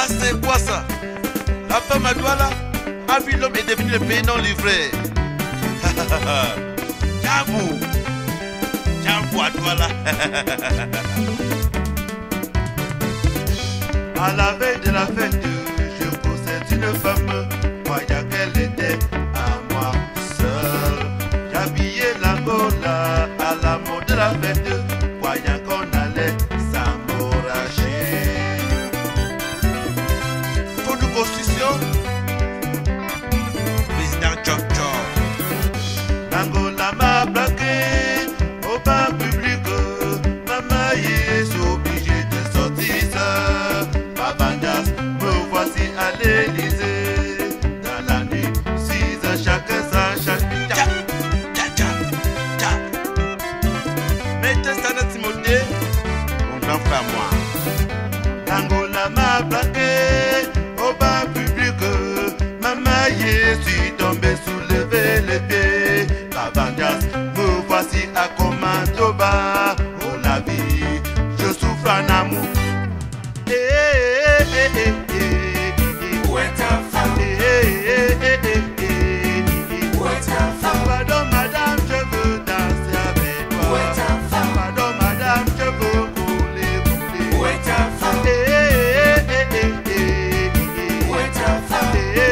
Ça c'est quoi ça? La femme à Douala a vu l'homme est devenu le pays non livré. J'avoue. J'avoue à Douala. À la veille de la fête, je possède une femme, croyant qu'elle était à moi seul. J'habillais l'Angola à la mode de la fête, croyant qu'on allait s'amouracher. Faut de constitution. Président Jojo. L'Angola m'a braqué au bain public. Maman est obligée de sortir. Babandas, me voici à l'Élysée. Dans la nuit, 6 ans, chacun sa chaque. Mettez ça dans Timothée, mon grand frère moi. L'Angola m'a braqué au bain public. Maman je suis tombé, soulevé les pieds. Babandas, me voici à commando bas. Oh la vie, je souffre en amour. Où est ta femme? Où est ta femme? Pardon madame, je veux danser avec toi. Où est ta femme? Pardon madame, je veux couler. Où est ta femme? Où est ta femme?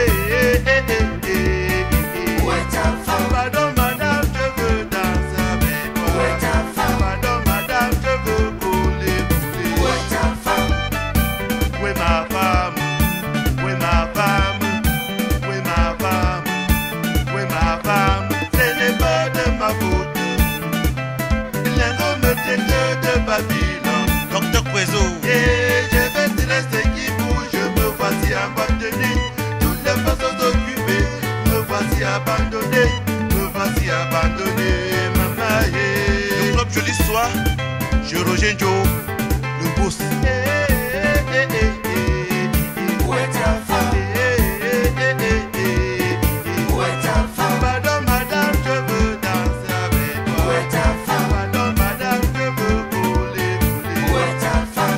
Où est ta femme? Pardon madame, je veux danser avec toi. Où est ta femme? Pardon madame, je veux couler. Où est ta femme? Où est ma femme? Où est ma femme? Où est ma femme? Où est ma femme? Ce n'est pas de ma faute. L'Ingo me traite de Babylone. Docteur Kwezo. Et je vais te laisser qui bouge, me voici abandonné. Toutes les façons occupées, me voici abandonné. Me voici abandonné, maman. Le club Joli Soir, je rejoins Joe, le boss. Où est ta femme? Où est ta femme? Pardon madame, je veux danser avec toi. Où est ta femme? Pardon madame, je veux couler. Où est ta femme?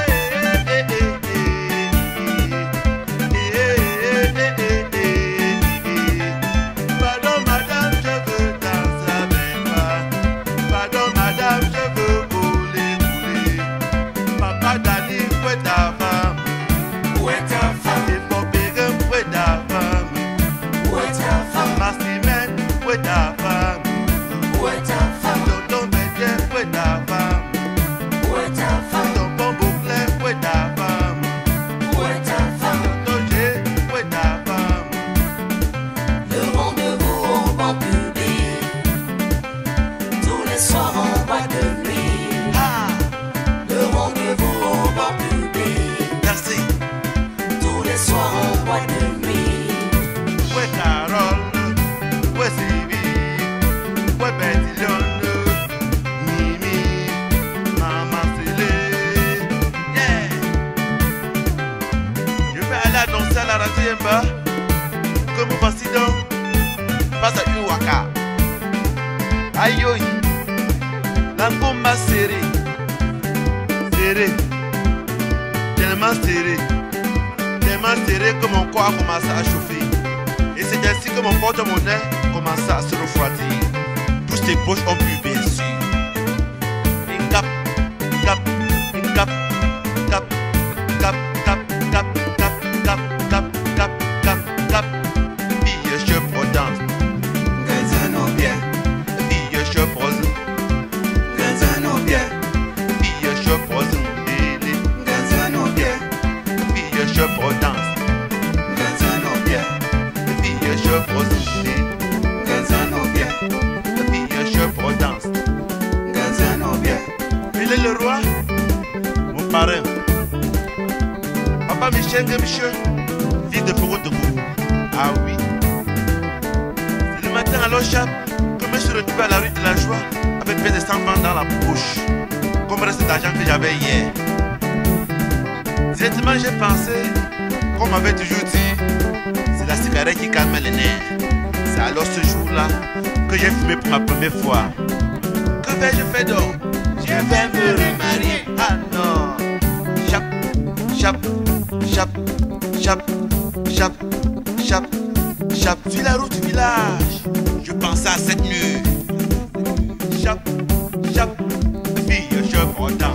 Pardon madame, je veux danser avec toi. Pardon madame, je veux couler. Papa Dali, où est ta femme? Où est ta femme? Et Popégan, où est ta femme? Où est ta femme? Massimène, où est ta femme? Où est ta femme? Tonton Bédien, où est ta femme? Où est ta femme? Tonton Bouclin, où est ta femme? Où est ta femme? Tonton G, où est ta femme? Le rendez-vous au banc public. Tous les soirs en boîte de nuit. Ah, Le rendez-vous au banc public. merci. Tous les soirs en boîte de nuit. Où est Carole? Où est Sylvie? Où est Betty Lionne? Mimi, Maman Célé. Yeah. Je vais aller annoncer à la radio Yemba que mon président passe à une waka. Aïe, aïe. La bomba serrée. Serré, tellement serré que mon corps a commencé à chauffer. Et c'est ainsi que mon porte-monnaie commençait à se refroidir. Tous tes poches ont pu, bien sûr. Et cap, cap, cap, cap, cap, cap, cap, cap, cap, cap, cap, cap, cap. Fille, je prends danse. Gazano bien, Fille, je prends. Gazano bien, Fille, je prends. Gazano bien, Fille, je prends danse. Gazano bien, Fille, je prends. Gazano bien, Fille, je prends danse. Gazano bien. Il est le roi, mon parrain. Papa Michel Michel, fils de Fogo de Gou. Ah oui. C'est le matin à l'Ochap que je me suis retrouvé à la rue de la Joie avec plus de 100 francs dans la bouche. Comme reste d'argent que j'avais hier. Directement, j'ai pensé, comme on m'avait toujours dit, c'est la cigarette qui calme les nerfs. C'est alors ce jour-là que j'ai fumé pour ma première fois. Que vais-je faire donc? Je vais me remarier. Ah non. Chap, chap, chap. Chape, chape, chape. Sur la route du village, je pensais à cette nuit. Chape, chape, fille, je m'entends.